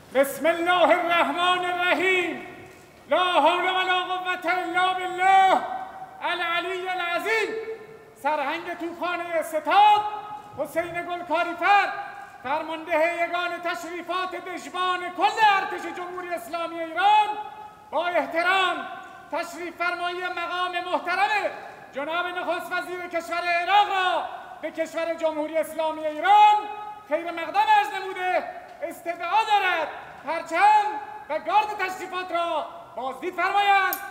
بسم الله الرحمن الرحیم. لا حول ولا قوة الا بالله العلی العظیم. سرهنگ توپخانه ستاد حسین گلکاری‌فر، فرمانده یگان تشریفات دژبان کل ارتش جمهوری اسلامی ایران، با احترام تشریف فرمایی مقام محترم جناب نخست وزیر کشور عراق را به کشور جمهوری اسلامی ایران خیر مقدم عرض نموده استدعا دارد پرچم و گارد تشریفات را بازدید فرمایند.